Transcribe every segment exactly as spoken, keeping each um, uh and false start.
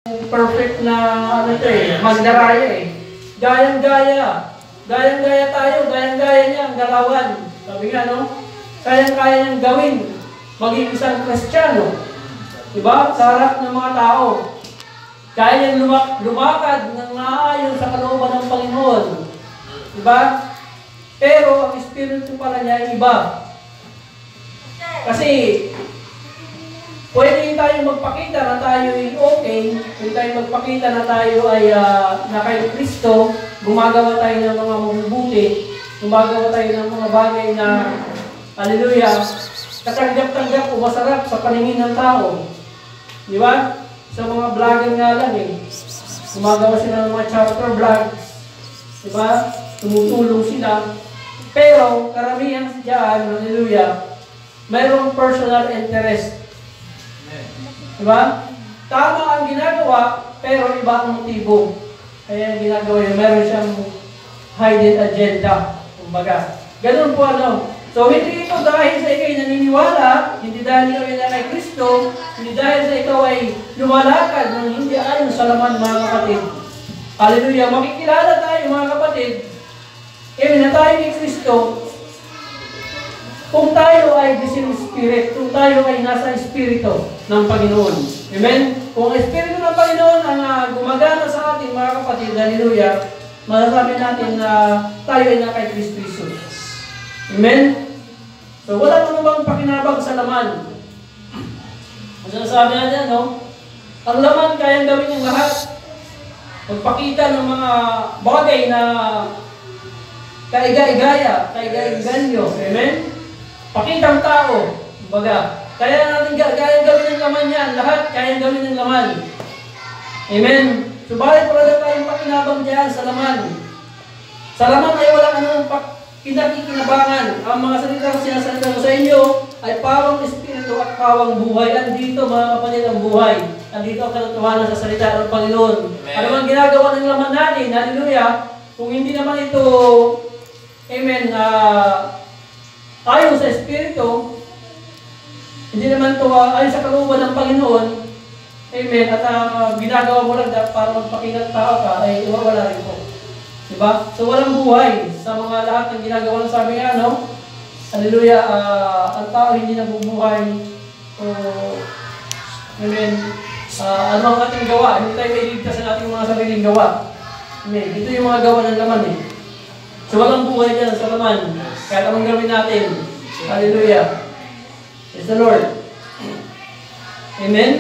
perfect na ano ito eh, magdaraya eh. Gayang-gaya. Gayang-gaya tayo, gayang-gaya niya ang galawan. Sabi nga, no? Kayang-kaya niyang gawin maging isang Kristiyano. Diba? Sa harap ng mga tao. Kaya niyang lumak lumakad ng naayon sa kalooban ng Panginoon. Diba? Pero ang espiritu pala niya ay iba. Kasi pwede tayong magpakita na tayo ay okay, pwede tayong magpakita na tayo ay uh, na kay Kristo, gumagawa tayo ng mga mabubuti, gumagawa tayo ng mga bagay na, hallelujah, katanggap-tanggap o masarap sa paningin ng tao. Di ba? Sa mga vlogger nga lang eh. Gumagawa sila ng mga character vlogs. Di ba? Tumutulong sila. Pero, karamihan dyan, hallelujah, mayroong personal interest. Diba? Tama ang ginagawa, pero iba ang motibo. Kaya ginagawa yun, meron siyang hidden agenda. Kumbaga. Ganun po ano. So, hindi ito dahil sa ikaw'y naniniwala, hindi dahil ikaw ay na kay Kristo, hindi dahil sa ikaw ay lumalakad ng hindi ayon sa laman, mga kapatid. Hallelujah. Makikilala tayo, mga kapatid, kaya na tayo ni Kristo, kung tayo ay discerning spirit, kung tayo ay nasa espiritu ng Panginoon. Amen? Kung ang espiritu ng Panginoon ang uh, gumagana sa ating mga kapatid, hallelujah, masasabi natin na uh, tayo ay na kay Kristo Jesus. Amen? So wala naman bang pakinabang sa laman. Ang sinasabi natin, no? Ang laman kayang gawin ng lahat. Magpakita ng mga bagay na kaiga-igaya, kaiga-iganyo. Amen? Pakitang tao, kumbaga, kaya natin kaya gawin ng laman yan, lahat kaya gawin ng laman. Amen. Subalit wala tayong pakinabang dyan sa laman. Sa laman ay walang anong pinakikinabangan. Ang mga salita na sinasalita ko sa inyo ay pawang espiritu at pawang buhay. Andito mga kapatid ang buhay. Andito ang katotohanan sa salita ng Panginoon. Amen. Ano man ginagawa ng laman natin, hallelujah, kung hindi naman ito, amen, ah, uh, ayon sa Espiritu, hindi naman ito uh, ayon sa kalooban ng Panginoon, amen, at uh, ginagawa mo lang para magpakita tao ka, ay iwawala rin po. Diba? So walang buhay sa mga lahat ng ginagawa ng sabi nga, no? Hallelujah, uh, ang tao hindi nabubuhay. So, amen, uh, ano ang ating gawa? Hindi tayo may ligtas sa ating mga sariling gawa. Amen, ito yung mga gawa ng laman eh. So walang buhay dyan sa laman. Kahit anong gawin natin. Hallelujah. Praise the Lord. Amen?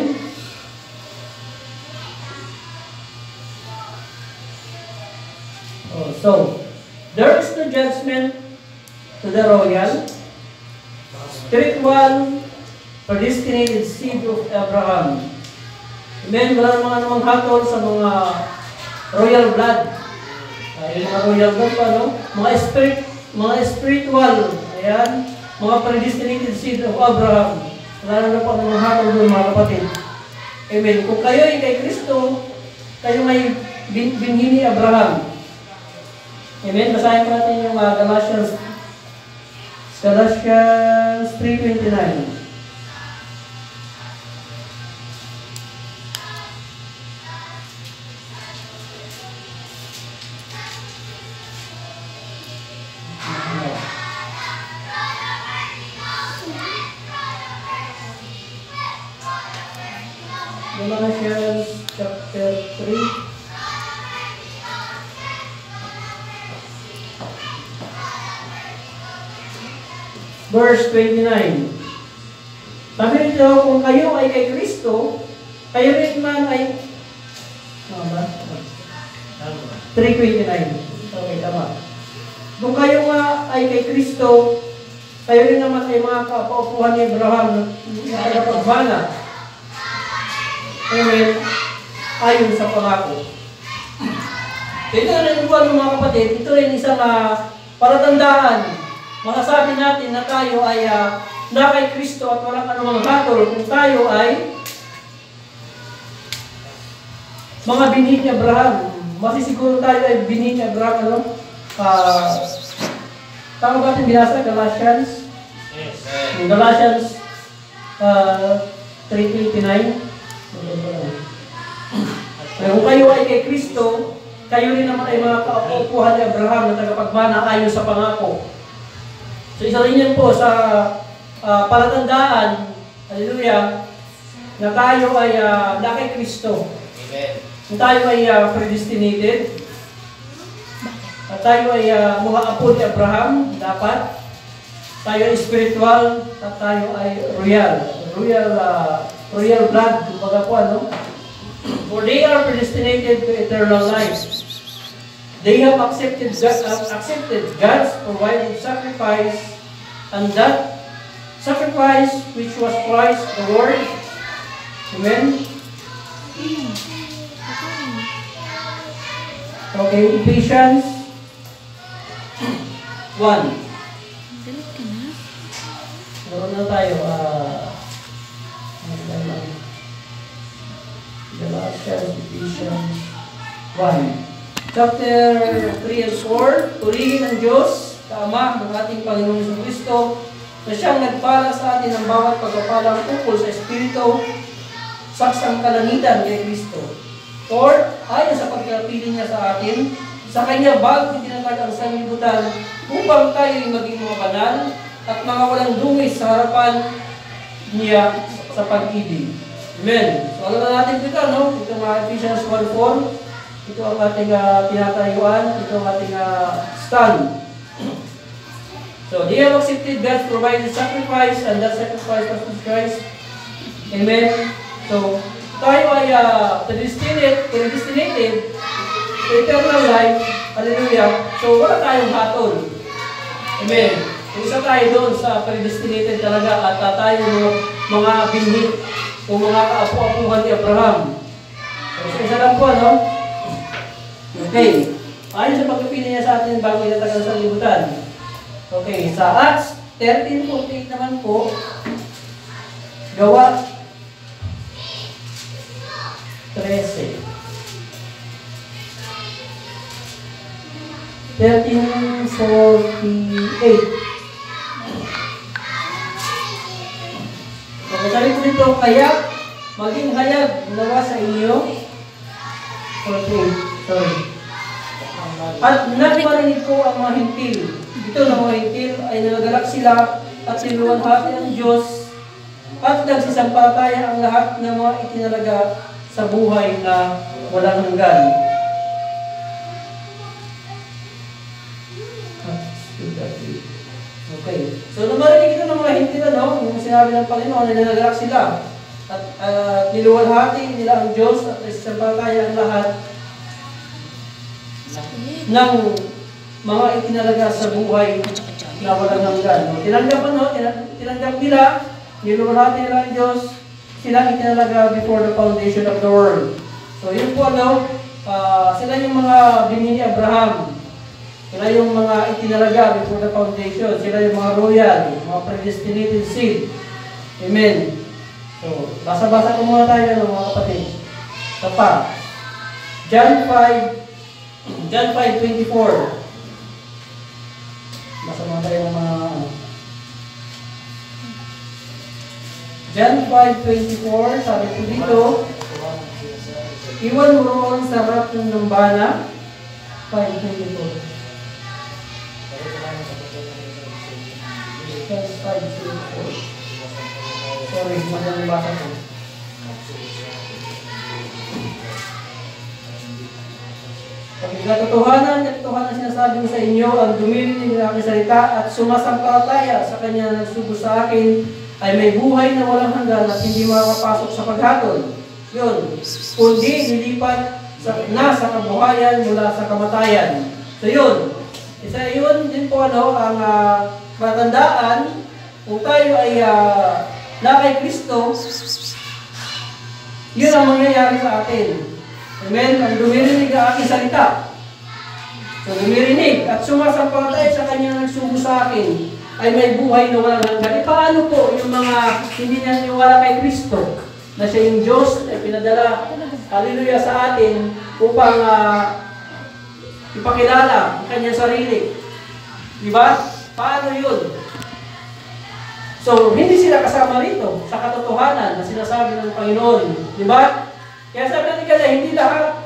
Oh, so, there is no judgment to the royal, spiritual, predestinated seed of Abraham. Amen? Wala namang anumang hatol sa mga royal blood. Uh, yung mga royal blood pa, no? Mga spirit, mga spiritual, ayan, mga predestinated seed of Abraham. Wala na pa mga hatol doon, mga kapatid. Amen. Kung kayo ay kay Kristo, kayo may bin binhi ni Abraham. Amen. Basahin ko natin yung uh, Galatians Galatians three twenty-nine. Galatians chapter three. Verse twenty-nine. Sabi nito, kung kayo ay kay Kristo, kayo rin man ay... Tama ba? three twenty-nine. Okay, tama. Kung kayo nga ay kay Kristo, kayo rin naman ay mga kapaupuhan ni Abraham na tagapagbana. Amen. Ayon sa pangako. Ito na rin po mga kapatid, ito rin isang uh, palatandaan. Masasabi natin na tayo ay uh, na kay Kristo at walang anumang hatol kung tayo ay mga binhi ni Abraham. Masisiguro tayo ay binhi ni Abraham, ano? Uh, tama ba natin binasa? Galatians? Yes. Galatians uh, three twenty-nine. Kung kayo ay kay Kristo, kayo rin naman ay mga kaupuhan ni Abraham na tagapagmana ayon sa pangako. So isa rin yan po sa uh, palatandaan, hallelujah, na tayo ay uh, na kay Kristo. Amen. Na tayo ay uh, predestinated. At tayo ay uh, mga apo ni Abraham, dapat. Tayo ay spiritual, at tayo ay royal. Royal, uh, royal blood, kumbaga po ano. For they are predestinated to eternal life. They have accepted, uh, accepted God's provided sacrifice, and that sacrifice which was Christ the Lord. Amen? Okay, Ephesians one. Meron na tayo. Uh, Galatians, Ephesians one. Chapter three and four. Purihin ang Diyos, Ama ng ating Panginoong Jesucristo, na siyang nagpala sa atin ng bawat pagpapalang tungkol sa Espiritu, saksang kalangitan kay Kristo. Or, ayon sa pagkapili niya sa atin, sa Kanya bago itinatag ang sanlibutan, upang tayo ay maging mga banal at mga walang dungis sa harapan niya sa pag-ibig. Amen. So, alam na natin ito, no? Ito mga Ephesians one four. Ito ang ating uh, tinatayuan. Ito ang ating uh, stand. So, they have accepted God's provided sacrifice, and that sacrifice was Christ. Amen. So, tayo ay uh, predestinated, predestinated to eternal life. Hallelujah. So, wala tayong hatol. Amen. Isa tayo doon sa predestinated talaga at uh, tayo mga binhi o mga kaapu-apuhan ni Abraham. So, isa lang po, no? Okay. Ayon sa pagpipili niya sa atin bago itatagal sa libutan. Okay. Sa Acts thirteen forty-eight naman po, gawa thirteen. thirteen forty-eight. Okay, sabi ko dito, kaya maging hayag nawa sa inyo. forty-eight, sorry. At nagparinig ko ang mga hintil. Ito na mga hintil ay nalagalak sila at sinuwanhati ang Diyos at nagsisampalataya ang lahat ng mga itinalaga sa buhay na walang hanggan. Okay. So, namarinig ito ng mga hintil, ano? Yung sinabi ng Panginoon na nalagalak sila at uh, niluwalhati nila ang Diyos at nagsisampalataya ang lahat ng mga itinalaga sa buhay na walang hanggan. Tinanggap, ano? Tinanggap nila, niluwalhati nila ang Diyos, sila itinalaga before the foundation of the world. So, yun po, ano? Uh, sila yung mga binhi ni Abraham. Sila yung mga itinalaga before the foundation. Sila yung mga royal, mga predestinated seed. Amen. So, basa-basa ko muna tayo ng mga kapatid. Ito pa. John five, John five twenty-four. Basa muna tayo ng mga... John five twenty-four, sabi ko dito, iwan mo roon sa harap ng lumbana. five twenty-four. five twenty-four. Sorry, madalang basa ko. Pagkatotohanan, katotohanan sinasabi ko sa inyo, ang dumirinig ng aking salita at sumasampalataya sa kanya na nagsugo sa akin, ay may buhay na walang hanggan at hindi makapasok sa paghatol. Yun. Kundi nilipat sa, na sa kabuhayan mula sa kamatayan. So yun. Isa yun din po ano, ang uh, matandaan kung tayo ay uh, na kay Kristo, yun ang mangyayari sa atin. Amen? Ang dumirinig ang aking salita. So dumirinig at sumasampalataya sa kanya nagsugo sa akin, ay may buhay na walang hanggan. E paano po yung mga hindi naniniwala kay Kristo na siya yung Diyos ay pinadala, hallelujah, sa atin upang uh, ipakilala ang kanyang sarili? Diba? Paano yun? So, hindi sila kasama rito sa katotohanan na sinasabi ng Panginoon. Diba? Kaya sabi natin kasi, hindi lahat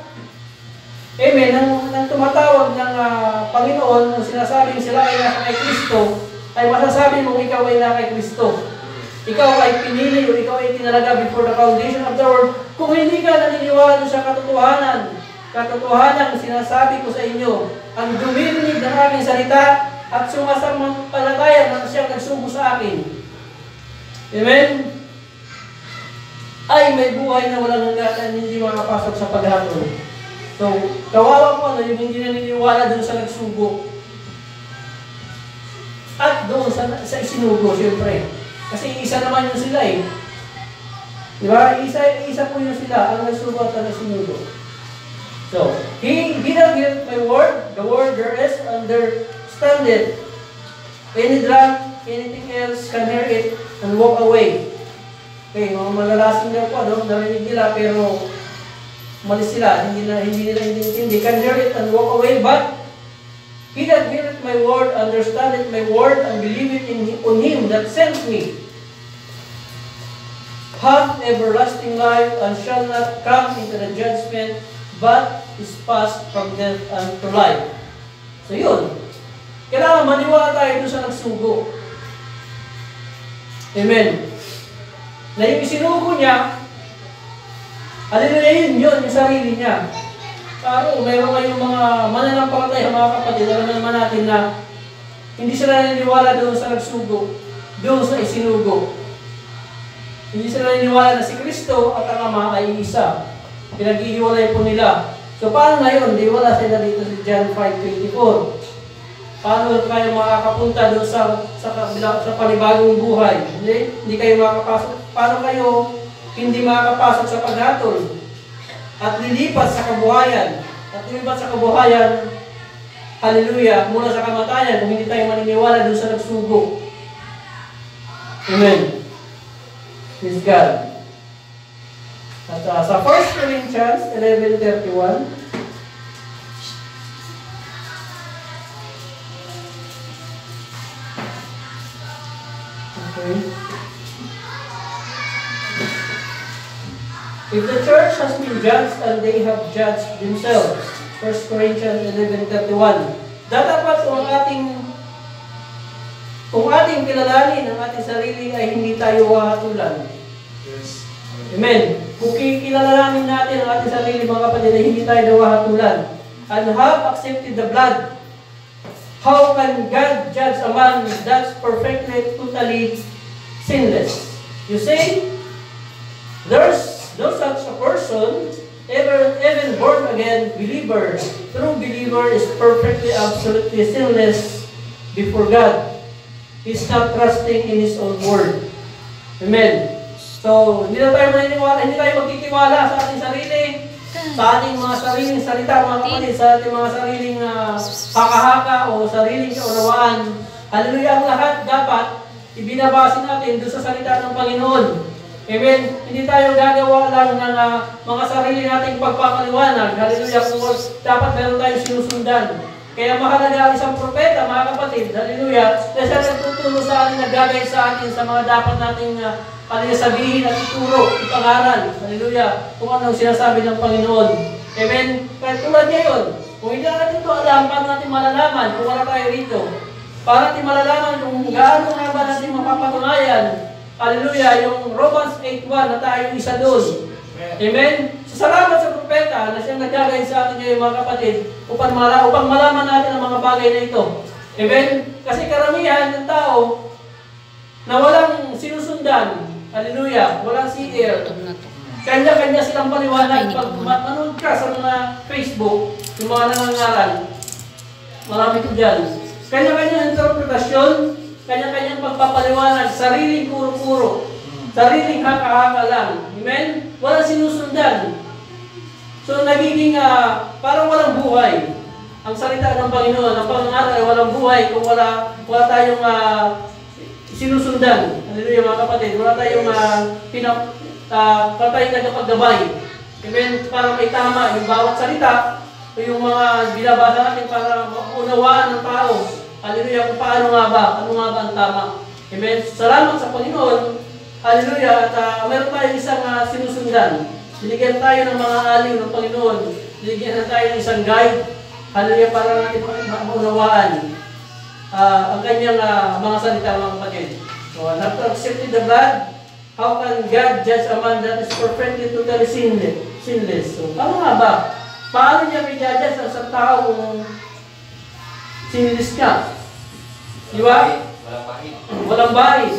Amen. Nang, nang tumatawag ng uh, Panginoon, nang sinasabing sila ay nasa kay Kristo, ay masasabi mong ikaw ay nasa kay Kristo. Ikaw ay pinili o ikaw ay tinalaga before the foundation of the world. Kung hindi ka naniniwala sa katotohanan, katotohanan sinasabi ko sa inyo, ang dumirinig ng aking salita at sumasampalataya na siyang nagsugo sa akin. Amen? Ay may buhay na walang hanggan, hindi makapasok sa paghatol. So, kawawa po na yung hindi naniniwala doon sa nagsugo. At doon sa, sa isinugo, siyempre. Kasi isa naman yun sila eh. Di ba? Isa, isa po yun sila, ang nagsugo at ang isinugo. So, he, he that heareth my word, the word there is understand it. Any drunk, anything else can hear it and walk away. Okay, mga malalasing na po, no? Narinig nila, pero malis sila, hindi na hindi nila hindi can hear it and walk away, but he that heareth my word, understandeth my word, and believeth in on him that sent me, hath everlasting life, and shall not come into the judgment, but is passed from death unto life. So yun, kailangan maniwala tayo doon sa nagsugo. Amen. Na yung isinugo niya, hallelujah, yun yun, yung sarili niya. Pero mayroon kayong mga mananampalataya, mga kapatid, alam naman natin na hindi sila naniniwala doon sa nagsugo, doon sa isinugo. Hindi sila naniniwala na si Kristo at ang Ama ay isa. Pinag-iiwalay po nila. So paano na yun? Di wala sila dito sa John five twenty-four. Paano kayo makakapunta doon sa sa, sa panibagong buhay? Hindi, hindi kayo makakapasok. Paano kayo hindi makakapasok sa paghatol? At lilipat sa kabuhayan. At lilipat sa kabuhayan, hallelujah, mula sa kamatayan kung hindi tayo maniniwala doon sa nagsugo. Amen. Praise God. At uh, sa First Corinthians eleven thirty-one, okay. If the church has been judged and they have judged themselves, First Corinthians eleven thirty-one, dapat kung ating kung ating kilalanin ang ating sarili ay hindi tayo wahatulan. Yes. Amen. Kung kilalanin natin ang ating sarili, mga kapatid, ay hindi tayo wahatulan. And have accepted the blood, how can God judge a man that's perfectly, totally sinless? You say, there's no such a person, ever, even born again believer. True believer is perfectly, absolutely sinless before God. He's not trusting in His own word. Amen. So, hindi na tayo maniniwala, hindi tayo magtitiwala sa ating sarili, sa ating mga sariling salita, mga kapatid, sa ating mga sariling uh, haka-haka o sariling kaunawaan. Hallelujah, ang lahat dapat ibinabase natin doon sa salita ng Panginoon. Amen. Hindi tayo gagawa lang ng uh, mga sarili nating pagpapaliwanag. Hallelujah. Dapat meron tayong sinusundan. Kaya mahalaga ang isang propeta, mga kapatid. Hallelujah. Na siya nagtuturo sa atin, naggagay sa atin sa mga dapat nating uh, sabihin at ituro, ipangaral. Hallelujah. Kung ano sinasabi ng Panginoon. Amen. Kaya tulad ngayon, kung hindi natin ito alam, paano natin malalaman kung wala tayo rito? Para natin malalaman kung gaano nga ba natin mapapatunayan. Hallelujah, yung Romans eight one na tayo isa doon. Amen? So, salamat sa propeta na siyang nagkagayin sa atin ngayon, mga kapatid, upang, mala upang malaman natin ang mga bagay na ito. Amen? Kasi karamihan ng tao na walang sinusundan, hallelujah, walang C L, kanya-kanya silang paliwanag. Pag manood ka sa mga Facebook, yung mga nangangaral, marami ko dyan. Kanya-kanya interpretasyon, kanya-kanyang pagpapaliwanag, sariling puro-puro, sariling haka-haka lang. Amen? Walang sinusundan. So, nagiging uh, parang walang buhay. Ang salita ng Panginoon, ang pangangaral ay walang buhay kung wala, wala tayong uh, sinusundan. Hallelujah, mga kapatid. Wala tayong uh, pinap, uh, wala tayong nagkapaggabay. Amen? Para may tama yung bawat salita o yung mga binabasa natin para maunawaan ng tao. Hallelujah, kung paano nga ba? Ano nga ba ang tama? Amen? Salamat sa Panginoon. Hallelujah. At uh, meron tayo isang uh, sinusundan. Binigyan tayo ng mga aliw ng Panginoon. binigyan na tayo ng isang guide. Hallelujah, para natin maunawaan uh, ang kanyang uh, mga salita, mga kapatid. So, after accepting the blood, how can God judge a man that is perfectly totally sinless? sinless? So, paano nga ba? Paano niya may judge ang isang tao kung sinless ka? Di ba? Walang bahid. Walang bahid.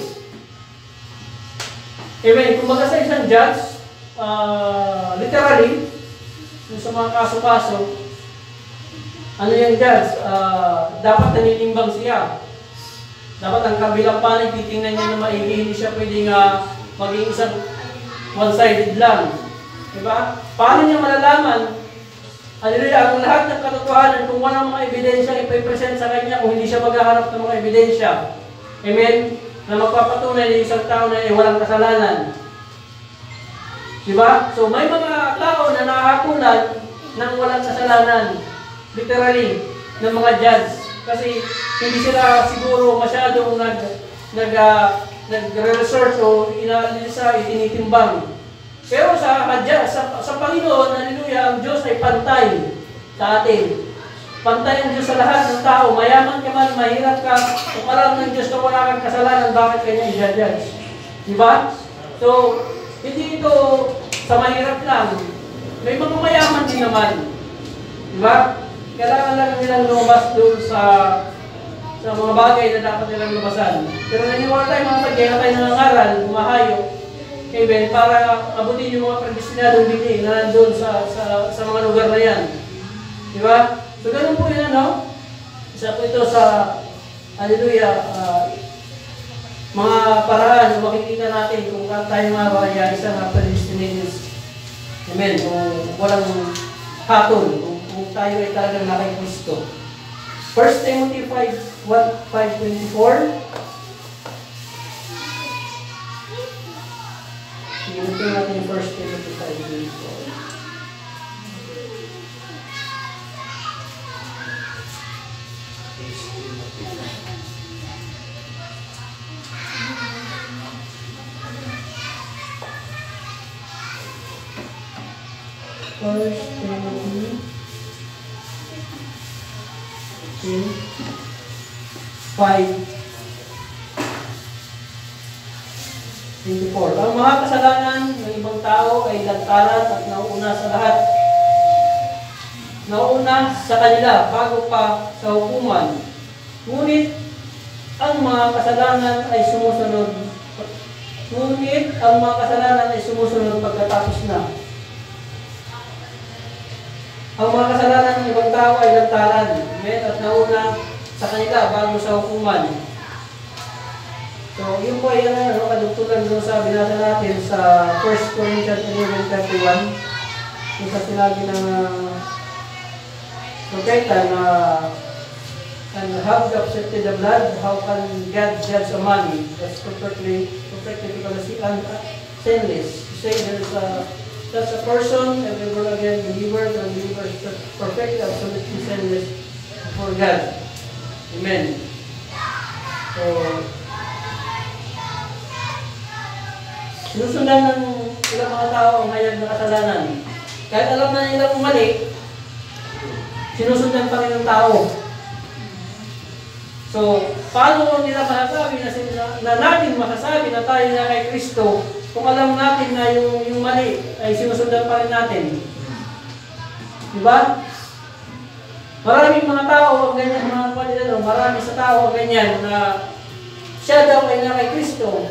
Amen. Kung baga sa isang judge, uh, literally, yung sa mga kaso-kaso, ano yung judge? Uh, dapat naninimbang siya. Dapat ang kabilang panig, titingnan niya na maigi, hindi siya pwedeng uh, maging isang one-sided lang. Diba? Paano niya malalaman? Hallelujah, ang lahat ng katotohanan, kung walang mga ebidensya ipipresent sa kanya, kung hindi siya maghaharap ng mga ebidensya. Amen? Na magpapatunay na isang tao na eh, walang kasalanan. Diba? So may mga tao na nakakulan ng walang kasalanan. Literally, ng mga judge. Kasi hindi sila siguro masyadong nag, nag, uh, nag-research o inaalisa, itinitimbang. Pero sa, sa, sa Panginoon, hallelujah, ang Diyos ay pantay sa atin. Pantay ang Diyos sa lahat ng tao. Mayaman ka man, mahirap ka, kung alam ng Diyos na wala kang kasalanan, bakit kanya i-judge? Diba? So, hindi ito sa mahirap lang. May mga mayaman din naman. Diba? Kailangan lang nilang lumabas doon sa sa mga bagay na dapat nilang lumasan. Pero naniwala tayo mga pagkaya na tayo nangangaral, bumahayo, amen, para abutin yung mga predestinadong bigay na nandun sa, sa, sa mga lugar na yan. Diba? So, ganun po yun, ano? Isa po ito sa, hallelujah, uh, mga paraan na makikita natin kung tayo nga ba ay isang predestinated. Amen. Kung walang hatol, kung, kung tayo ay talagang nakay Kristo. First Timothy five, five twenty-four. Tingnan natin yung First Timothy five twenty-four. First Timothy five twenty-four. Ang mga kasalanan ng ibang tao ay lantaran at nauuna sa lahat. Nauuna sa kanila bago pa sa hukuman. Ngunit ang mga kasalanan ay sumusunod. Ngunit ang mga kasalanan ay sumusunod pagkatapos na. Ang mga kasalanan ng ibang tao ay lantaran, at nauna sa kanila bago sa hukuman. So, yun po ay ano, kadugtugan doon sa binasa natin sa First Corinthians eleven thirty-one. Yung sa sinabi ng uh, propeta na and have you accepted the blood, how can God judge a man that's perfectly, perfectly because he is sinless? You say there is a such a person, every born again believer, the believer is perfect, absolutely sinless before God. Amen. So, sinusundan ng ilang mga tao ang hayag na kasalanan. Kahit alam na nilang mali, sinusundan pa rin ng tao. So, paano nila masasabi na, na natin masasabi na tayo na kay Kristo kung alam natin na yung, yung mali ay sinusundan pa rin natin? Diba? Maraming mga tao ang ganyan, mga kapatid, ano, marami sa tao ang ganyan na siya daw ay na kay Kristo.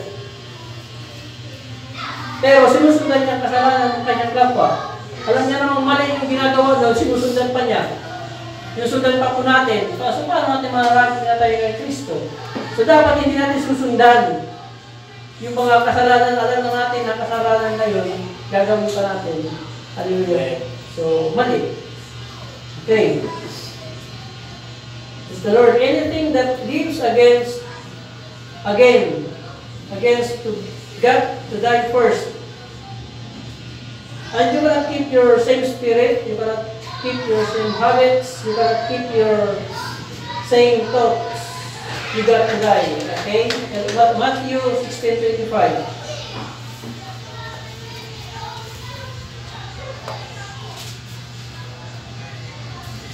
Pero sinusundan niya kasalanan ng kanyang kapwa. Alam niya namang mali yung ginagawa daw, sinusundan pa niya. Sinusundan pa po natin. So, so paano natin mararating na tayo kay Kristo? So, dapat hindi natin susundan yung mga kasalanan. Alam na natin na kasalanan na yun, gagawin pa natin. Hallelujah. So, mali. Okay. Is the Lord anything that lives against, again, against to God to die first? And you cannot keep your same spirit, you cannot keep your same habits, you cannot keep your same thoughts. You got to die, okay? And Matthew sixteen twenty-five.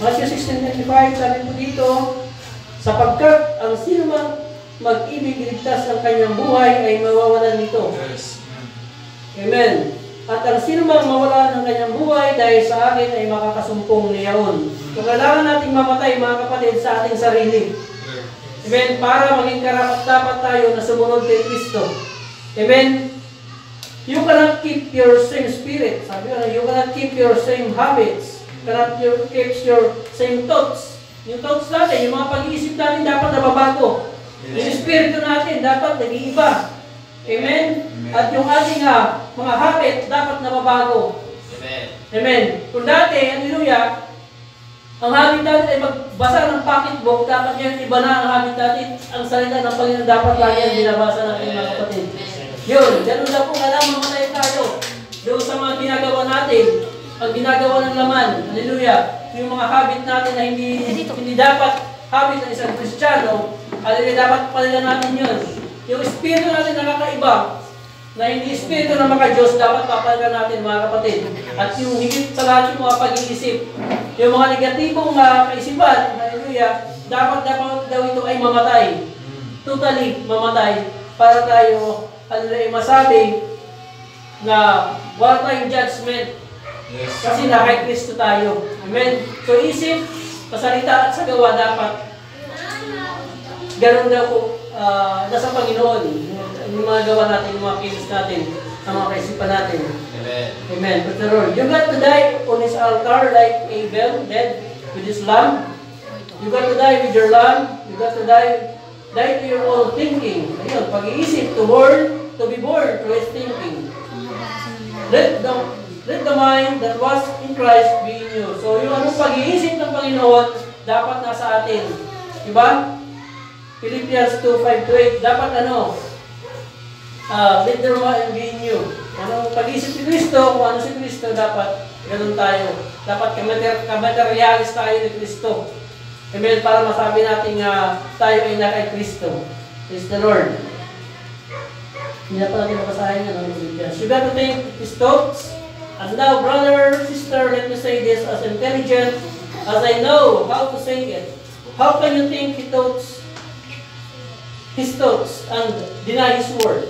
Matthew sixteen twenty-five, sabi po dito, sapagkat ang sino mang mag-ibig iligtas ang kanyang buhay ay mawawalan nito. Yes. Amen. At ang sino mang mawalan ng kanyang buhay dahil sa akin ay makakasumpong niyaon. So kailangan nating mamatay, mga kapatid, sa ating sarili. Amen. Para maging karapat-dapat tayo na sumunod kay Kristo. Amen. You cannot keep your same spirit. Sabi ko na, you cannot keep your same habits. You cannot keep your same thoughts. Yung thoughts natin, yung mga pag-iisip natin dapat nababago. Yung espiritu natin dapat nag-iiba. Amen? Amen. At yung ating uh, mga habit dapat nababago. Amen. Amen. Kung dati, hallelujah, ang habit natin ay magbasa ng pocketbook, dapat yun iba na ang habit natin. Ang salita ng Panginoon dapat lagi ang binabasa natin, mga kapatid. Yun, ganun lang po, kailangan mamatay tayo. Doon sa mga ginagawa natin, ang ginagawa ng laman, hallelujah, yung mga habit natin na hindi hindi dapat habit ng isang Kristiyano, hallelujah, dapat palitan natin yun. Yung espiritu natin nakakaiba, na hindi espiritu na maka-Diyos, dapat papalitan natin, mga kapatid. At yung higit sa lahat yung mga pag-iisip, yung mga negatibong uh, kaisipan, hallelujah, dapat dapat daw ito ay mamatay. Totally mamatay. Para tayo, hallelujah, masabi na wala tayong judgment. Yes. Kasi na kay Kristo tayo. Amen. So isip, pasalita at sa gawa dapat ganun daw po uh, nasa Panginoon. Yung mga gawa natin, yung mga kilos natin, ang mga kaisipan natin. Amen. Amen. But the Lord, you got to die on His altar like Abel, dead with his lamb. You got to die with your lamb. You got to die die to your own thinking. Ayun, pag-iisip, to born, to be born to His thinking. Let the Let the mind that was in Christ be in you. So, yung anong pag-iisip ng Panginoon, dapat nasa atin. Diba? Philippians two, five to eight, dapat ano? Uh, let the mind be in you. Anong pag-iisip ni Kristo, kung ano si Kristo, dapat ganun tayo. Dapat kamaterialis tayo ni Kristo. Amen, para masabi natin nga uh, tayo ay na kay Kristo. Praise the Lord. Hindi na pa natin mapasahin nga ng Philippians. You got to think His thoughts. And now, brother, sister, let me say this as intelligent as I know how to say it. How can you think His thoughts, His thoughts and deny His word?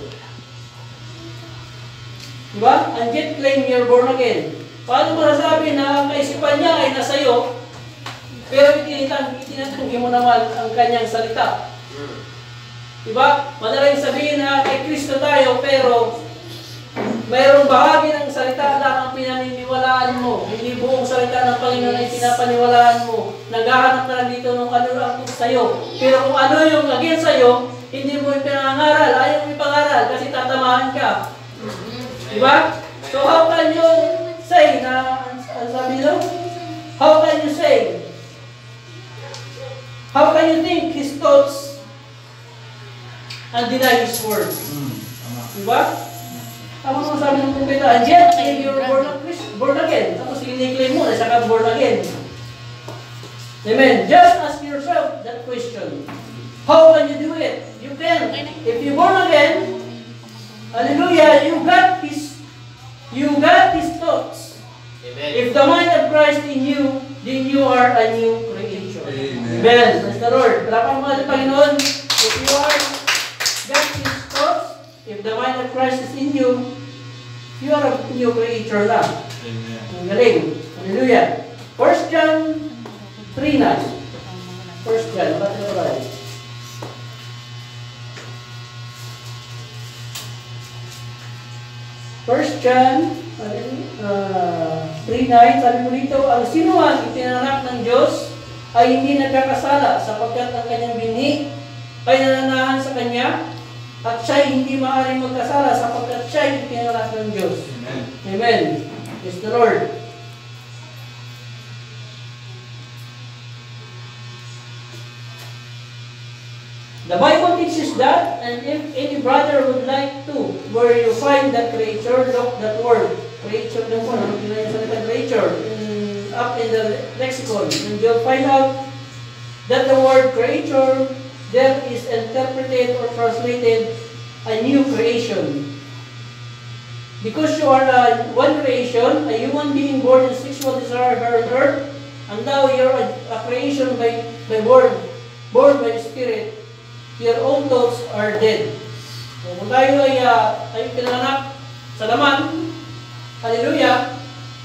Diba? And yet claim you're born again. Paano mo nasabi na ang kaisipan niya ay nasa iyo, pero itinatanggi mo naman ang kanyang salita? Diba? Madaling sabihin na kay Kristo tayo, pero mayroong bahagi ng salita lang ang pinaniniwalaan mo. Hindi buong salita ng Panginoon ay pinapaniwalaan mo. Naghahanap na lang dito ng ano lang sa'yo. Pero kung ano yung against sa'yo, hindi mo yung pinangaral. Ayaw mo ipangaral kasi tatamaan ka. Diba? So how can you say na, ang sabi nyo? How can you say? How can you think His thoughts and deny His word? Diba? Tama mo sabi ng propeta, and yet, you're born, born again. Tapos i-claim mo na saka born again. Amen. Just ask yourself that question. How can you do it? You can. If you're born again, hallelujah, you got His, you got His thoughts. Amen. If the mind of Christ in you, then you are a new creature. Amen. Amen. Praise the Lord. Palapang mo natin, Panginoon. If you are got His thoughts, if the mind of Christ is in you, you are a new creature lang. Amen. Ang galing. Hallelujah. First John three nine. First John, what is it? First John uh, three nine, sabi mo dito, ang sino ang itinanak ng Diyos ay hindi nagkakasala sapagkat ang kanyang binhi ay nananahan sa Kanya at siya hindi maaaring magkasala sapagkat siya ay itinanak ng Diyos. Amen. Amen. Praise the Lord. The Bible teaches that, and if any brother would like to, where you find that creature, look that word. Creature lang po, ano pinay sa salita creature, in, up in the lexicon. And you'll find out that the word creature there is interpreted or translated a new creation. Because you are a, one creation, a human being born in sexual desire here on earth, And now you're a, a creation by, by word, born by Spirit. Your own thoughts are dead. So, kung tayo ay, uh, ay pinanganak sa laman, hallelujah,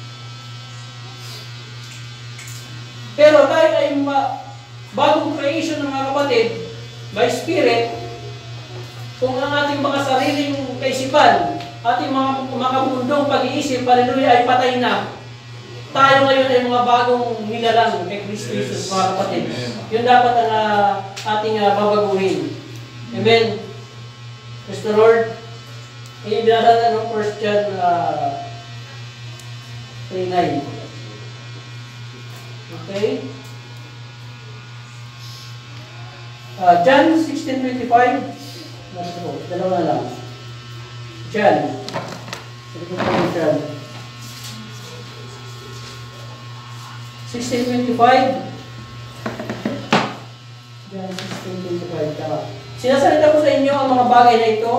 pero tayo ay ma, bagong creation ng mga kapatid, by Spirit, kung ang ating mga sariling kaisipan, ating mga makabundong pag-iisip, hallelujah, ay patay na, tayo ngayon ay mga bagong nilalang kay Kristo Jesus, mga kapatid. Yun dapat ang uh, ating uh, babaguhin. Amen. Praise the Lord. Kaya binasa na ng First John uh, three nine. Okay? Uh, John sixteen twenty-five. Dalawa na lang. John. John. sixteen twenty-five. John sixteen twenty-five. Sinasalita ko sa inyo ang mga bagay na ito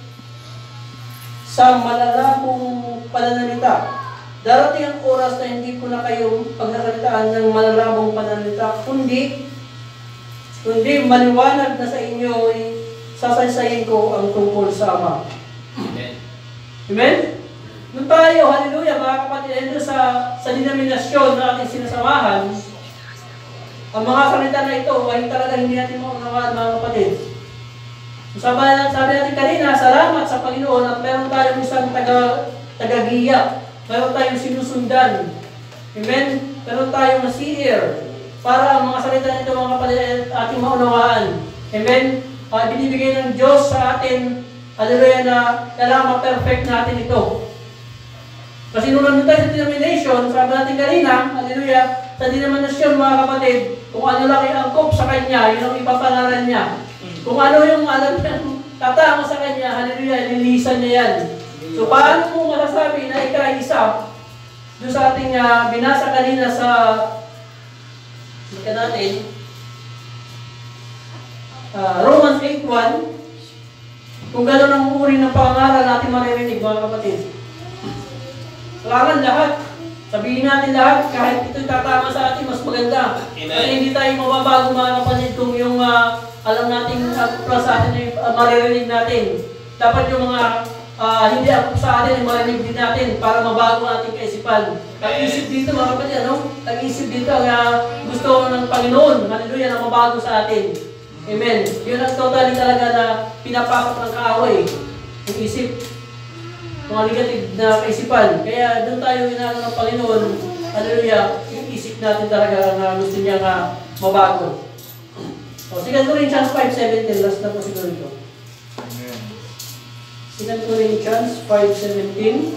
sa malalabong pananalita. Darating ang oras na hindi ko na kayo pagsasalitaan ng malalabong pananalita, kundi kundi maliwanag na sa inyo ay sasaysayin ko ang tungkol sa Ama. Amen? Amen? Nung tayo, hallelujah, mga kapatid, ito sa, sa denominasyon na ating sinasamahan, ang mga salita na ito ay talaga hindi natin maunawaan, mga kapatid. So, sabi, sabi natin kanina, salamat sa Panginoon at meron tayong isang taga, taga-giya. Meron tayong sinusundan. Amen? Meron tayong nasiir para ang mga salita nito, mga kapatid, ating maunawaan. Amen? Uh, binibigay ng Diyos sa atin, hallelujah, na kailangan ma-perfect natin ito. Kasi nung nandun tayo sa denomination, sabi natin kanina, hallelujah, sa denomination, mga kapatid, kung ano lang iangkop sa Kanya, yun ang ipapangalan niya. Kung ano yung alam niya, tatama sa Kanya, hallelujah, lilisan niya yan. So, paano mo masasabi na ikaw ay isa doon sa ating uh, binasa kanina sa ika natin, uh, Romans eight one, kung gano'n ang uri ng pangaral natin maririnig, mga kapatid. Kailangan lahat. Sabihin natin lahat, kahit ito'y tatama sa atin, mas maganda. Amen. Kasi hindi tayo mababago, mga kapatid, kung yung uh, alam natin uh, plus sa atin ay uh, maririnig natin. Dapat yung mga uh, hindi ako sa atin ay marinig din natin para mabago ang ating kaisipan. Tag-isip dito, mga kapatid, ano? Tag-isip dito ang uh, gusto ng Panginoon, hallelujah, na mabago sa atin. Amen. Yun ang totally talaga na pinapasok ng kaaway. Yung isip. Mga negative na kaisipan. Kaya doon tayo inaano ng Panginoon, hallelujah, yung isip natin talaga na gusto niya nga mabago. So, Second Corinthians five seventeen, last na po siguro ito. Second Corinthians five seventeen.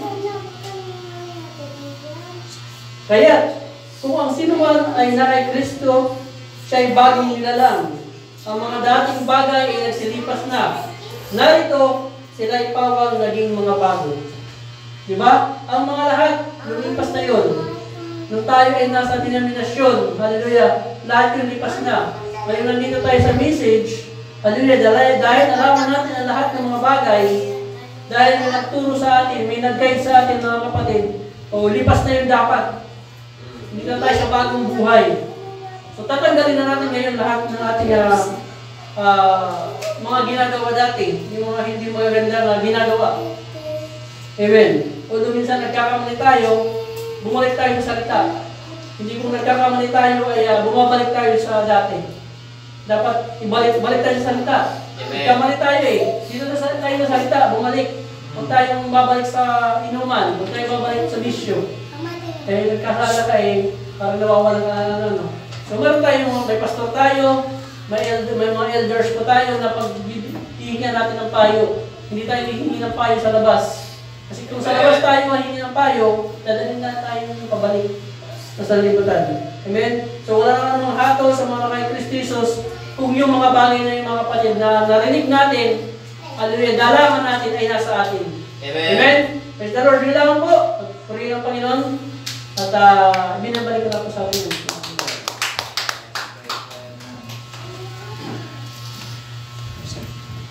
Kaya, kung ang sinuman ay na kay Kristo, siya ay bagong nilalang. Ang mga dating bagay ay nagsilipas na. Narito, sila ay pawang naging mga bago. Diba? Ang mga lahat, lumipas na yun. Nung tayo ay nasa denominasyon, hallelujah, lahat yung lipas na. Ngayon nandito tayo sa message, hallelujah, dahil, dahil alaman natin ang lahat ng mga bagay, dahil may nagturo sa atin, may nag-guide sa atin, mga kapatid, o lipas na yung dapat. Hindi na tayo sa bagong buhay. So tatanggalin na natin ngayon lahat ng ating uh, Uh, mga ginagawa dati, yung mga hindi magaganda na ginagawa. Amen. Although minsan nagkakamali tayo, bumalik tayo sa salita. Hindi kung nagkakamali tayo ay uh, bumabalik tayo sa dati. Dapat ibalik balik tayo sa salita. Nagkamali tayo eh. Dito na tayo sa salita, bumalik. Huwag tayong babalik sa inuman, huwag tayong babalik sa bisyo. Eh, nagkasala ka eh, parang nawawalan ka na ano. So meron tayong, may pastor tayo, May, elder, may mga elders pa tayo na paghihingan natin ng payo. Hindi tayo hihingi ng payo sa labas. Kasi kung sa labas tayo mahingi ng payo, dadalhin na tayo ng pabalik sa sanlibutan. Amen? So wala na namang hatol sa mga kay Kristo Jesus kung yung mga bagay na yung mga kapatid na narinig natin, hallelujah, dalaman natin ay nasa atin. Amen? Amen? Praise the Lord. Bilang po. Purihin ang Panginoon. At uh, binabalik ko na po sa atin.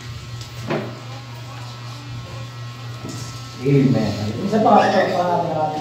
Amen. Isa pa, ito pa natin